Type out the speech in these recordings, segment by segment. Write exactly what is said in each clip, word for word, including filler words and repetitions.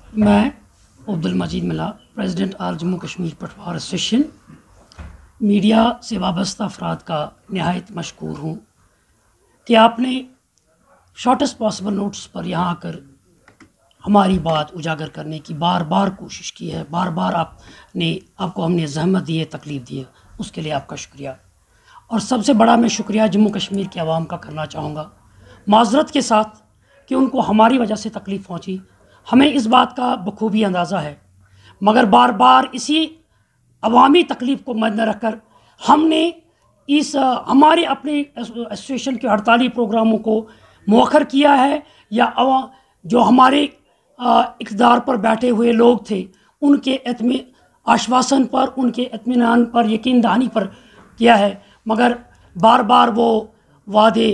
میں Abdul Majeed Mulla president all Jammu Kashmir Patwar association media سے وابستہ افراد کا نہایت مشکور ہوں کہ آپ نے شارٹسٹ پاسبل نوٹس پر یہاں آ کر ہماری بات اجاگر کرنے کی بار بار کوشش کی ہے. بار بار آپ نے آپ کو ہم نے زحمت دی ہے، تکلیف دی ہے، اس کے لیے آپ کا شکریہ. اور سب سے بڑا میں شکریہ جموں کشمیر کے عوام کا کرنا چاہوں گا، معذرت کے ساتھ کہ ان کو ہماری وجہ سے تکلیف پہنچی. ہمیں اس بات کا بخوبی اندازہ ہے، مگر بار بار اسی عوامی تکلیف کو مد نظر رکھ کر ہم نے اس ہمارے اپنے ایسوسیشن کے ہڑتالی پروگراموں کو مؤخر کیا ہے، یا جو ہمارے اقتدار پر بیٹھے ہوئے لوگ تھے ان کے آشواسن پر، ان کے اطمینان پر، یقین دہانی پر کیا ہے، مگر بار بار وہ وعدے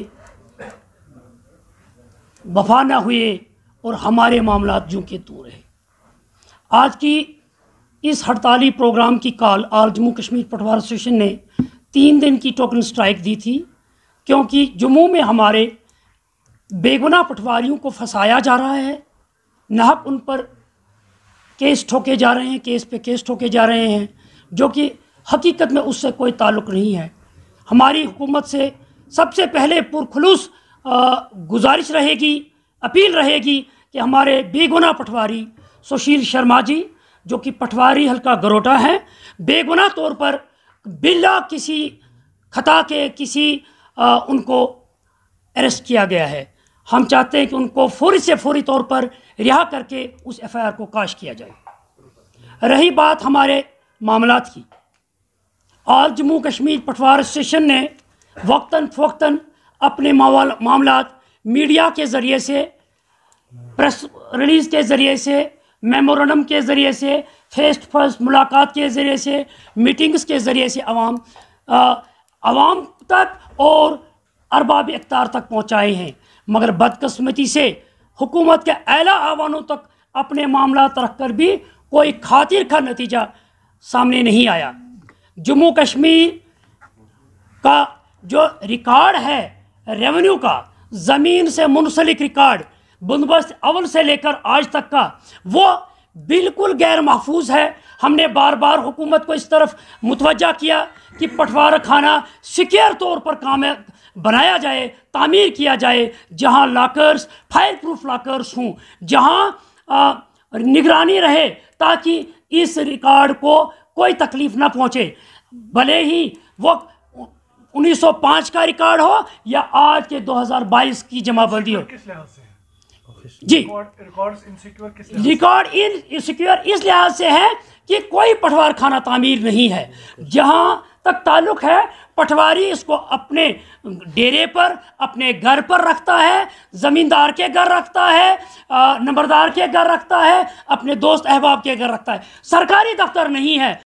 وفا نہ ہوئے اور ہمارے معاملات جوں کے توں رہے. آج کی اس ہڑتالی پروگرام کی call all Jammu Kashmir Patwar association نے تین دن کی ٹوکن سٹرائک دی تھی، کیونکہ جموں میں ہمارے بے گناہ پٹواریوں کو پھنسایا جا رہا ہے، ناحق ان پر کیس ٹھوکے جا رہے ہیں، کیس پہ کیس ٹھوکے جا رہے ہیں، جو کہ حقیقت میں اس سے کوئی تعلق نہیں ہے. ہماری حکومت سے سب سے پہلے پرخلوص گزارش رہے گی، اپیل رہے گی کہ ہمارے بے گناہ پٹواری سشیل شرما جی، جو کہ پٹواری حلقہ گروٹا ہیں، بے گناہ طور پر بلا کسی خطا کے کسی ان کو اریسٹ کیا گیا ہے. ہم چاہتے ہیں کہ ان کو فوری سے فوری طور پر رہا کر کے اس ایف آئی آر کو کاش کیا جائے. رہی بات ہمارے معاملات کی، آل جموں کشمیر پٹوار ایسوسیشن نے وقتاً فوقتاً اپنے معاملات میڈیا کے ذریعے سے، پریس ریلیز کے ذریعے سے، میمورنڈم کے ذریعے سے، فیس ٹو فیس ملاقات کے ذریعے سے، میٹنگز کے ذریعے سے عوام عوام تک اور ارباب اختیار تک پہنچائے ہیں، مگر بدقسمتی سے حکومت کے اعلیٰ ایوانوں تک اپنے معاملات رکھ کر بھی کوئی خاطر کا نتیجہ سامنے نہیں آیا. جموں کشمیر کا جو ریکارڈ ہے ریونیو کا، زمین سے منسلک ریکارڈ بندوبست اول سے لے کر آج تک کا، وہ بالکل غیر محفوظ ہے. ہم نے بار بار حکومت کو اس طرف متوجہ کیا کہ پٹوارہ خانہ سیکیور طور پر کام بنایا جائے، تعمیر کیا جائے، جہاں لاکرز فائر پروف لاکرز ہوں، جہاں نگرانی رہے تاکہ اس ریکارڈ کو کوئی تکلیف نہ پہنچے، بھلے ہی وہ انیس سو پانچ کا ریکارڈ ہو یا آج کے دو ہزار بائیس کی جمع بندی ہو. جی، ریکارڈ انسیکیور اس لحاظ سے ہے کہ کوئی پٹوار خانہ تعمیر نہیں ہے. جہاں تک تعلق ہے پٹواری اس کو اپنے ڈیرے پر، اپنے گھر پر رکھتا ہے، زمیندار کے گھر رکھتا ہے، نمبردار کے گھر رکھتا ہے، اپنے دوست احباب کے گھر رکھتا ہے، سرکاری دفتر نہیں ہے.